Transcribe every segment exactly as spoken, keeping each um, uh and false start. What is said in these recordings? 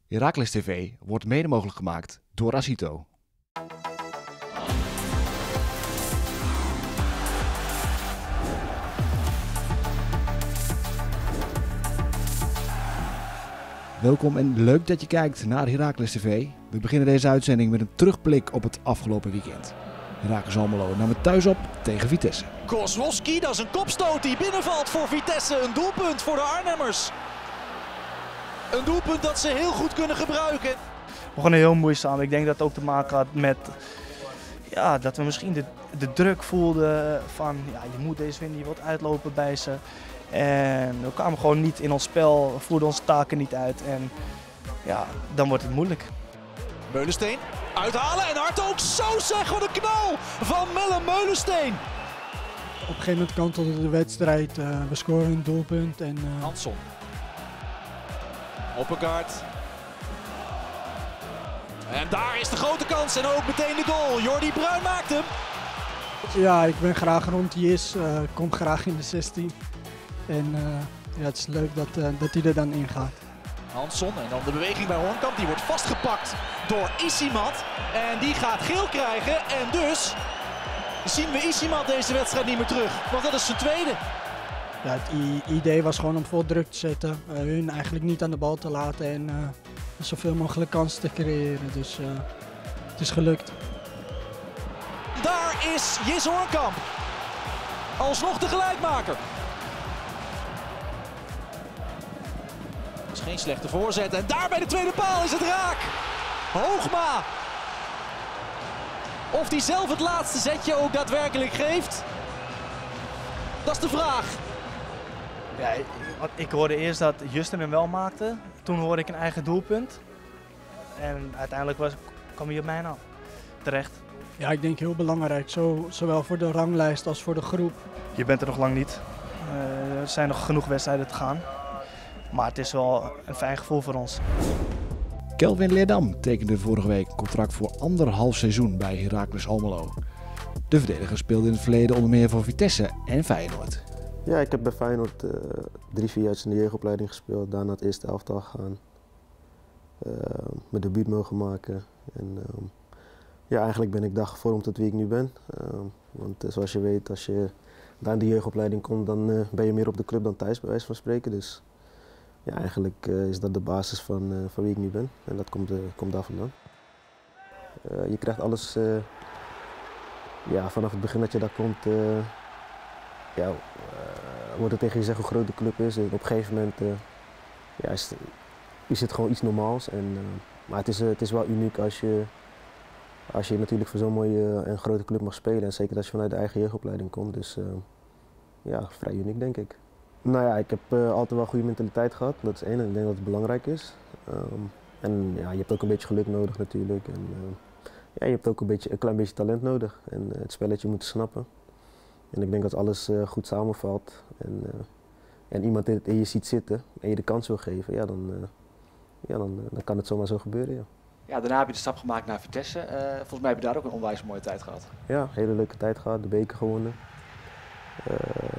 Heracles T V wordt mede mogelijk gemaakt door Asito. Welkom en leuk dat je kijkt naar Heracles T V. We beginnen deze uitzending met een terugblik op het afgelopen weekend. Heracles Almelo nam het thuis op tegen Vitesse. Kozlowski, dat is een kopstoot die binnenvalt voor Vitesse. Een doelpunt voor de Arnhemmers. Een doelpunt dat ze heel goed kunnen gebruiken. We begonnen heel moeizaam. Ik denk dat het ook te maken had met ja, dat we misschien de, de druk voelden van ja, je moet deze winnen, je wilt uitlopen bij ze. En we kwamen gewoon niet in ons spel, voerden onze taken niet uit en ja, dan wordt het moeilijk. Meulensteen uithalen en hard ook. Zo zeg, wat een knal van Melle Meulensteen. Op een gegeven moment kantelde de wedstrijd, uh, we scoren een doelpunt en... Uh... Hansson. Oppegaard. En daar is de grote kans en ook meteen de goal. Jordi Bruin maakt hem. Ja, ik ben graag rond die is, uh, kom graag in de zestien. En uh, ja, het is leuk dat, uh, dat hij er dan in gaat. Hansson en dan de beweging bij Hoornkamp. Die wordt vastgepakt door Isimat. En die gaat geel krijgen. En dus zien we Isimat deze wedstrijd niet meer terug. Want dat is zijn tweede. Ja, het idee was gewoon om vol druk te zetten. Uh, hun eigenlijk niet aan de bal te laten en uh, zoveel mogelijk kansen te creëren. Dus uh, het is gelukt. Daar is Jis Hoornkamp. Alsnog de gelijkmaker. Dat is geen slechte voorzet. En daar bij de tweede paal is het raak. Hoogma. Of hij zelf het laatste zetje ook daadwerkelijk geeft. Dat is de vraag. Ja, ik, ik hoorde eerst dat Justin hem wel maakte. Toen hoorde ik een eigen doelpunt. En uiteindelijk was, kwam hij op mij aan. Terecht. Ja, ik denk heel belangrijk. Zo, zowel voor de ranglijst als voor de groep. Je bent er nog lang niet. Uh, er zijn nog genoeg wedstrijden te gaan. Maar het is wel een fijn gevoel voor ons. Kelvin Leerdam tekende vorige week een contract voor anderhalf seizoen bij Heracles Almelo. De verdediger speelde in het verleden onder meer voor Vitesse en Feyenoord. Ja, ik heb bij Feyenoord uh, drie, vier jaar in de jeugdopleiding gespeeld. Daarna het eerste elftal gegaan. Uh, mijn debuut mogen maken. En, uh, ja, eigenlijk ben ik daar gevormd tot wie ik nu ben. Uh, want uh, zoals je weet, als je daar in de jeugdopleiding komt, dan uh, ben je meer op de club dan thuis, bij wijze van spreken. Dus ja, eigenlijk uh, is dat de basis van, uh, van wie ik nu ben. En dat komt, uh, komt daar vandaan. Uh, je krijgt alles uh, ja, vanaf het begin dat je daar komt. Uh, ja, uh, wordt er tegen je gezegd hoe groot de club is. En op een gegeven moment uh, ja, is, is het gewoon iets normaals. En, uh, maar het is, uh, het is wel uniek als je, als je natuurlijk voor zo'n mooie en grote club mag spelen. En zeker als je vanuit de eigen jeugdopleiding komt. Dus uh, ja, vrij uniek denk ik. Nou ja, ik heb uh, altijd wel goede mentaliteit gehad. Dat is één en ik denk dat het belangrijk is. Um, en ja, je hebt ook een beetje geluk nodig natuurlijk. En, uh, ja, je hebt ook een, beetje, een klein beetje talent nodig. En uh, het spelletje moeten snappen. En ik denk dat alles uh, goed samenvalt en, uh, en iemand in, in je ziet zitten en je de kans wil geven, ja, dan, uh, ja, dan, uh, dan kan het zomaar zo gebeuren. Ja. Ja, daarna heb je de stap gemaakt naar Vitesse. Uh, volgens mij heb je daar ook een onwijs mooie tijd gehad. Ja, hele leuke tijd gehad, de beker gewonnen. Uh,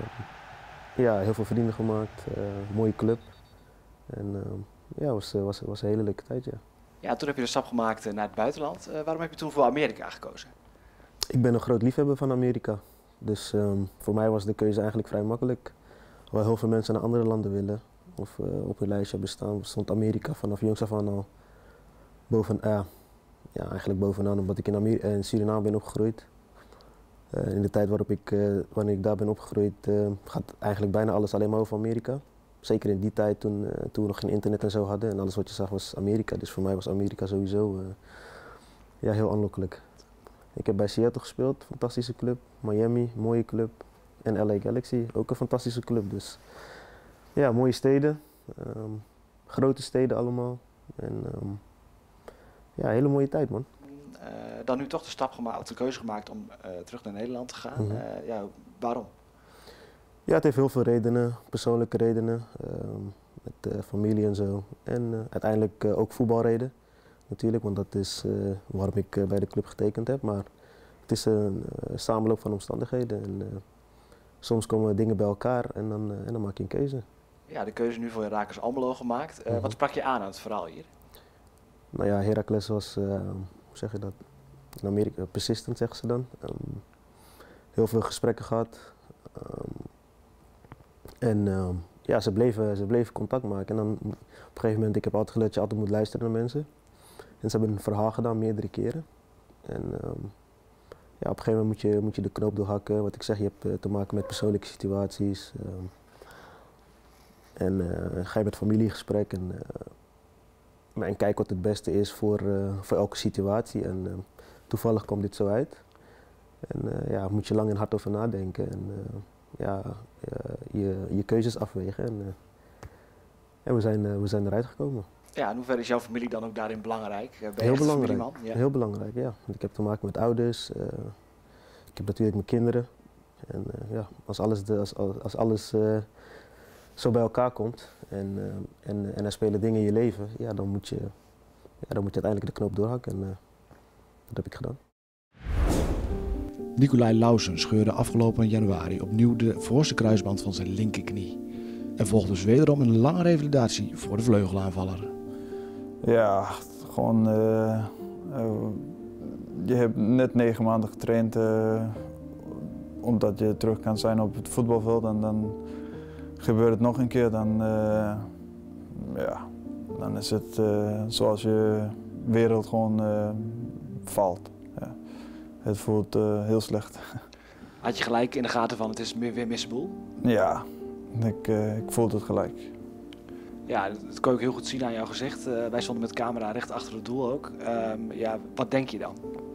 ja, heel veel vrienden gemaakt, uh, mooie club. En uh, ja, het was, was, was een hele leuke tijd, ja. Ja, toen heb je de stap gemaakt naar het buitenland. Uh, waarom heb je toen voor Amerika gekozen? Ik ben een groot liefhebber van Amerika. Dus um, voor mij was de keuze eigenlijk vrij makkelijk. Waar heel veel mensen naar andere landen willen of uh, op hun lijstje hebben staan, stond Amerika vanaf jongs af aan al boven, uh, ja, eigenlijk bovenaan, omdat ik in, Amer in Suriname ben opgegroeid. Uh, in de tijd waarop ik, uh, wanneer ik daar ben opgegroeid uh, gaat eigenlijk bijna alles alleen maar over Amerika. Zeker in die tijd toen, uh, toen we nog geen internet en zo hadden en alles wat je zag was Amerika. Dus voor mij was Amerika sowieso uh, ja, heel aanlokkelijk. Ik heb bij Seattle gespeeld, fantastische club. Miami, mooie club. En L A Galaxy, ook een fantastische club. Dus ja, mooie steden. Um, grote steden allemaal. En um, ja, hele mooie tijd, man. Uh, dan nu toch de stap gemaakt, de keuze gemaakt om uh, terug naar Nederland te gaan. Mm-hmm. uh, ja, waarom? Ja, het heeft heel veel redenen, persoonlijke redenen. Um, met uh, familie en zo. En uh, uiteindelijk uh, ook voetbalreden. Natuurlijk, want dat is uh, waarom ik uh, bij de club getekend heb. Maar het is een uh, samenloop van omstandigheden. En, uh, soms komen dingen bij elkaar en dan, uh, en dan maak je een keuze. Ja, de keuze nu voor Heracles Almelo gemaakt. Uh, mm-hmm. Wat sprak je aan aan het verhaal hier? Nou ja, Heracles was, uh, hoe zeg je dat, in Amerika, persistent zeggen ze dan. Um, heel veel gesprekken gehad. Um, en um, ja, ze bleven, ze bleven contact maken. En dan op een gegeven moment, ik heb altijd geleerd dat je altijd moet luisteren naar mensen. En ze hebben een verhaal gedaan, meerdere keren. En um, ja, op een gegeven moment moet je, moet je de knoop doorhakken. Wat ik zeg, je hebt uh, te maken met persoonlijke situaties. Um, en uh, ga je met familie in gesprek. En, uh, en kijk wat het beste is voor, uh, voor elke situatie. En uh, toevallig kwam dit zo uit. En uh, ja, moet je lang en hard over nadenken. En uh, ja, uh, je, je keuzes afwegen. En, uh, en we, zijn, uh, we zijn eruit gekomen. Ja, in hoeverre is jouw familie dan ook daarin belangrijk? Ben je heel echt belangrijk. een familieman? Ja. Heel belangrijk, ja. Want ik heb te maken met ouders. Uh, ik heb natuurlijk mijn kinderen. En uh, ja, als alles, de, als, als alles uh, zo bij elkaar komt en, uh, en, en er spelen dingen in je leven, ja, dan, moet je, ja, dan moet je uiteindelijk de knoop doorhakken. En uh, dat heb ik gedaan. Nicolai Lausen scheurde afgelopen januari opnieuw de voorste kruisband van zijn linkerknie. Er volgt dus wederom een lange revalidatie voor de vleugelaanvaller. Ja, gewoon. Uh, uh, je hebt net negen maanden getraind uh, omdat je terug kan zijn op het voetbalveld en dan gebeurt het nog een keer. Dan, uh, ja, dan is het uh, zoals je wereld gewoon uh, valt. Ja. Het voelt uh, heel slecht. Had je gelijk in de gaten van het is weer missable? Ja, ik, uh, ik voelde het gelijk. Ja, dat kon ik heel goed zien aan jouw gezicht. Uh, wij stonden met camera recht achter het doel ook. Um, ja, wat denk je dan?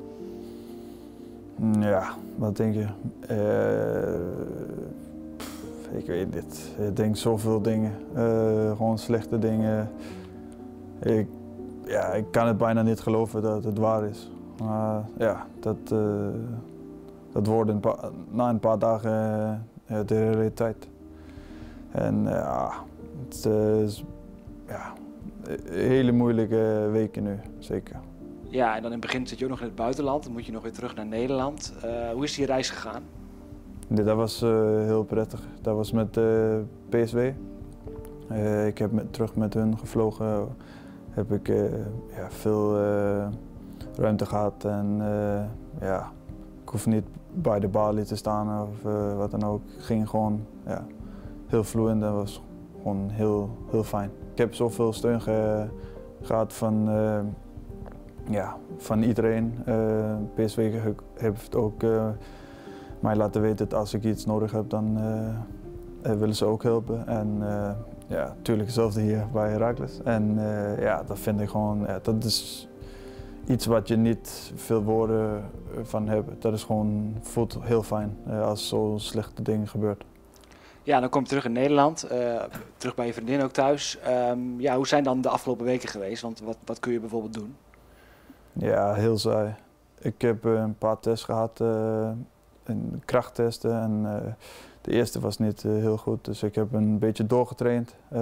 Ja, wat denk je? Uh, pff, ik weet niet. Ik denk zoveel dingen. Uh, gewoon slechte dingen. Ik, ja, ik kan het bijna niet geloven dat het waar is. Maar ja, dat, uh, dat wordt een paar, na een paar dagen uh, de realiteit. En ja, uh, het is ja, hele moeilijke weken nu, zeker. Ja, en dan in het begin zit je ook nog in het buitenland, dan moet je nog weer terug naar Nederland. Uh, hoe is die reis gegaan? Ja, dat was uh, heel prettig. Dat was met uh, P S V. Uh, ik heb met, terug met hun gevlogen. Heb ik uh, ja, veel uh, ruimte gehad en uh, ja, ik hoef niet bij de balie te staan of uh, wat dan ook. Ik ging gewoon ja, heel vloeiend, dat was gewoon heel, heel fijn. Ik heb zoveel steun ge, gehad van, uh, ja, van iedereen. Uh, P S V heeft ook uh, mij laten weten dat als ik iets nodig heb, dan uh, willen ze ook helpen. En uh, ja, natuurlijk hetzelfde hier bij Heracles. En uh, ja, dat vind ik gewoon, ja, dat is iets wat je niet veel woorden van hebt. Dat is gewoon, voelt heel fijn uh, als zo'n slechte dingen gebeurt. Ja, dan kom je terug in Nederland, uh, terug bij je vriendin ook thuis. Um, ja, hoe zijn dan de afgelopen weken geweest? Want wat, wat kun je bijvoorbeeld doen? Ja, heel saai. Ik heb uh, een paar tests gehad, uh, een krachttesten. En uh, de eerste was niet uh, heel goed, dus ik heb een beetje doorgetraind. Uh,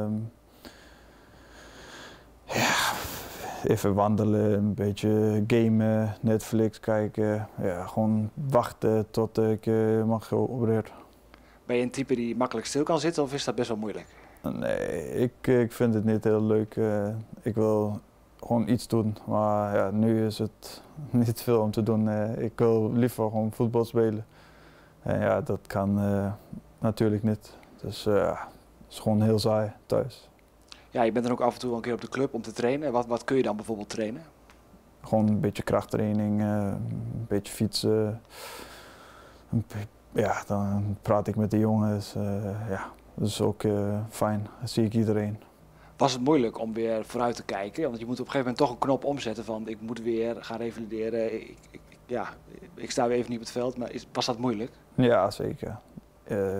ja, even wandelen, een beetje gamen, Netflix kijken. Ja, gewoon wachten tot ik uh, mag geopereerd. Ben je een type die makkelijk stil kan zitten of is dat best wel moeilijk? Nee, ik, ik vind het niet heel leuk. Uh, ik wil gewoon iets doen, maar ja, nu is het niet veel om te doen. Uh, ik wil liever gewoon voetbal spelen. En ja, dat kan uh, natuurlijk niet. Dus uh, het is gewoon heel saai thuis. Ja, je bent dan ook af en toe wel een keer op de club om te trainen. Wat, wat kun je dan bijvoorbeeld trainen? Gewoon een beetje krachttraining, uh, een beetje fietsen. Een Ja, dan praat ik met de jongens. Uh, ja, dat is ook uh, fijn. Dan zie ik iedereen. Was het moeilijk om weer vooruit te kijken? Want je moet op een gegeven moment toch een knop omzetten van ik moet weer gaan revalideren. Ik, ik, ja, ik sta weer even niet op het veld, maar is, was dat moeilijk? Ja, zeker. Uh,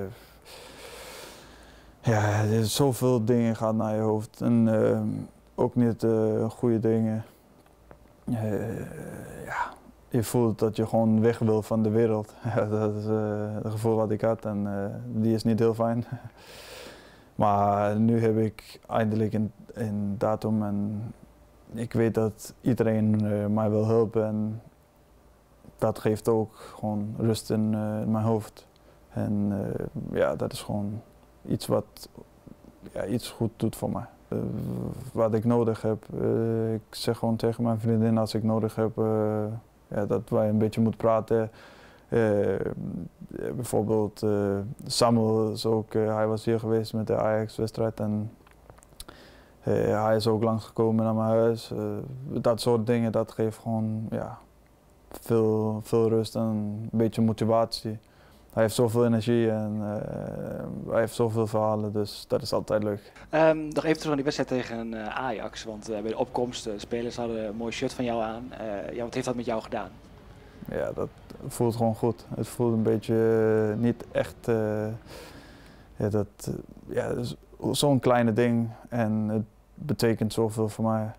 ja, er is zoveel dingen gaan naar je hoofd. En uh, ook niet uh, goede dingen. Uh, ja. Je voelt dat je gewoon weg wil van de wereld. Dat is uh, het gevoel wat ik had en uh, die is niet heel fijn. Maar nu heb ik eindelijk een, een datum en ik weet dat iedereen uh, mij wil helpen. En dat geeft ook gewoon rust in, uh, in mijn hoofd. En uh, ja, dat is gewoon iets wat ja, iets goed doet voor mij. uh, wat ik nodig heb. Uh, ik zeg gewoon tegen mijn vriendin als ik nodig heb uh, ja, dat wij een beetje moeten praten. Uh, bijvoorbeeld uh, Samuel is ook, uh, hij was hier geweest met de Ajax-wedstrijd en uh, hij is ook langsgekomen naar mijn huis. Uh, dat soort dingen, dat geeft gewoon ja, veel, veel rust en een beetje motivatie. Hij heeft zoveel energie en uh, hij heeft zoveel verhalen, dus dat is altijd leuk. Um, nog even terug aan die wedstrijd tegen uh, Ajax, want uh, bij de opkomst, de spelers hadden een mooi shirt van jou aan. Uh, ja, wat heeft dat met jou gedaan? Ja, dat voelt gewoon goed. Het voelt een beetje uh, niet echt, uh, ja, dat, uh, ja, zo'n kleine ding en het betekent zoveel voor mij.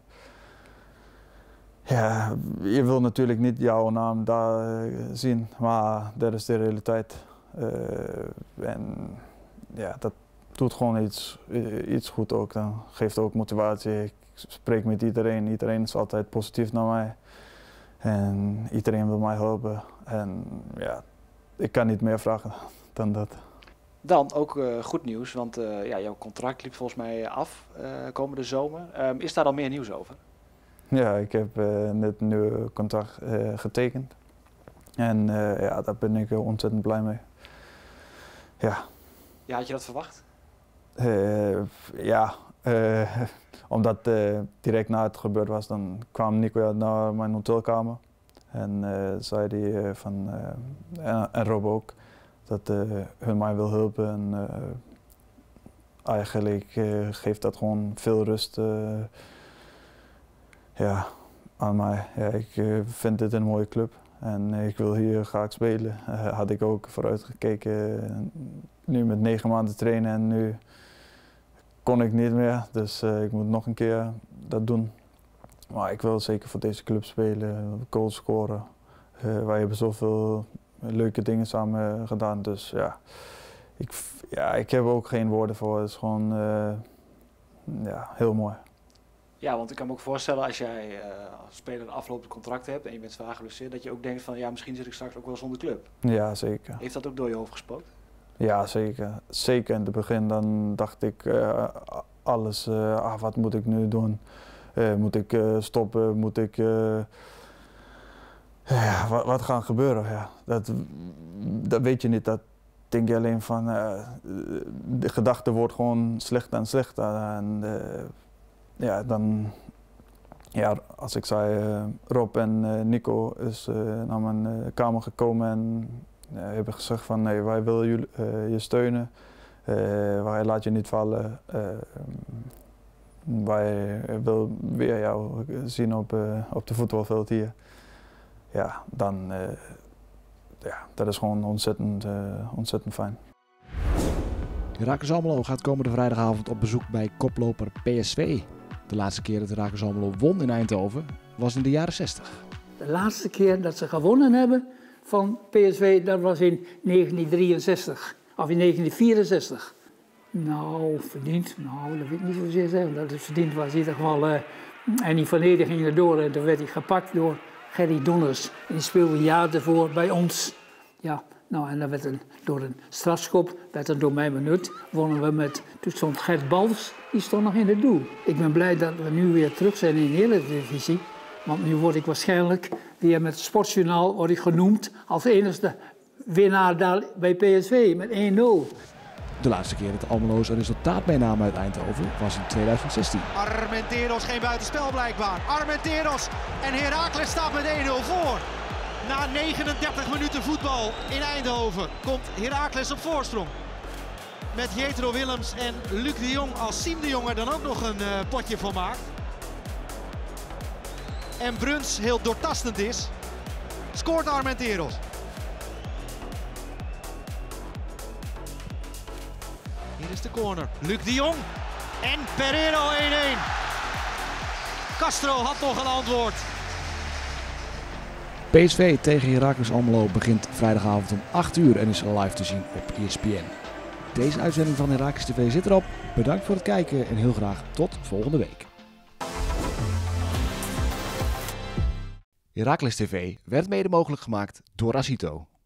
Ja, je wil natuurlijk niet jouw naam daar uh, zien, maar dat is de realiteit. Uh, en ja, dat doet gewoon iets, uh, iets goed ook. Dan geeft ook motivatie. Ik spreek met iedereen, iedereen is altijd positief naar mij. En iedereen wil mij helpen. En ja, ik kan niet meer vragen dan dat. Dan ook uh, goed nieuws, want uh, ja, jouw contract liep volgens mij af uh, komende zomer. Um, is daar al meer nieuws over? Ja, ik heb uh, net een nieuw contract uh, getekend. En uh, ja, daar ben ik uh, ontzettend blij mee. Ja. Ja, had je dat verwacht? Uh, ja, uh, omdat uh, direct na het gebeurd was, dan kwam Nico naar mijn hotelkamer. En uh, zei hij uh, van, uh, en, en Rob ook, dat uh, hun mij wil helpen. En uh, eigenlijk uh, geeft dat gewoon veel rust uh, ja, aan mij. Ja, ik uh, vind dit een mooie club en ik wil hier graag spelen. Uh, had ik ook vooruit gekeken. Uh, nu met negen maanden trainen en nu kon ik niet meer. Dus uh, ik moet nog een keer dat doen. Maar ik wil zeker voor deze club spelen, goals scoren. Uh, wij hebben zoveel leuke dingen samen gedaan. Dus ja ik, ja, ik heb ook geen woorden voor. Het is gewoon uh, ja, heel mooi. Ja, want ik kan me ook voorstellen als jij uh, als speler een aflopend contract hebt en je bent zwaar geblesseerd, dat je ook denkt van ja, misschien zit ik straks ook wel zonder club. Ja, zeker. Heeft dat ook door je hoofd gespookt? Ja, zeker. Zeker in het begin dan dacht ik uh, alles, uh, ah, wat moet ik nu doen? Uh, moet ik uh, stoppen? Moet ik... Uh, ja, wat, wat gaat gebeuren? Ja, dat, dat weet je niet. Dat denk je alleen van... Uh, de gedachte wordt gewoon slechter en slechter. En, uh, ja, dan... Ja, als ik zei, uh, Rob en uh, Nico is uh, naar mijn uh, kamer gekomen en uh, hebben gezegd van nee, wij willen jullie, uh, je steunen. Uh, wij laten je niet vallen. Uh, wij willen weer jou zien op, uh, op de voetbalveld hier. Ja, dan uh, ja, dat is gewoon ontzettend, uh, ontzettend fijn. Heracles Almelo gaat komende vrijdagavond op bezoek bij koploper P S V. De laatste keer dat Heracles Almelo won in Eindhoven was in de jaren zestig. De laatste keer dat ze gewonnen hebben van P S V, dat was in negentien drieënzestig of in negentien vierenzestig. Nou, verdiend, nou, dat wil ik niet zozeer zeggen dat het verdiend was. In ieder geval, uh, en die Van Ede ging er door en toen werd hij gepakt door Gerry Donners. En die speelde een jaar ervoor bij ons. Ja, nou, en dan werd een, door een strafschop, werd er door mij benut, wonnen we met, toen stond Gert Bals, die stond nog in het doel. Ik ben blij dat we nu weer terug zijn in de Eredivisie, want nu word ik waarschijnlijk weer met het Sportjournaal word ik genoemd als enige winnaar daar bij P S V met één nul. De laatste keer dat de Almelo's een resultaat meenamen uit Eindhoven was in tweeduizend zestien. Armenteros geen buitenspel blijkbaar. Armenteros en Heracles staat met één nul voor. Na negenendertig minuten voetbal in Eindhoven komt Heracles op voorsprong. Met Jetro Willems en Luc de Jong als Siem de Jong er dan ook nog een uh, potje van maakt. En Bruns heel doortastend is, scoort Armenteros. Hier is de corner. Luc de Jong en Pereiro één-één. Castro had nog een antwoord. P S V tegen Heracles Almelo begint vrijdagavond om acht uur en is live te zien op E S P N. Deze uitzending van Heracles T V zit erop. Bedankt voor het kijken en heel graag tot volgende week. Heracles T V werd mede mogelijk gemaakt door Asito.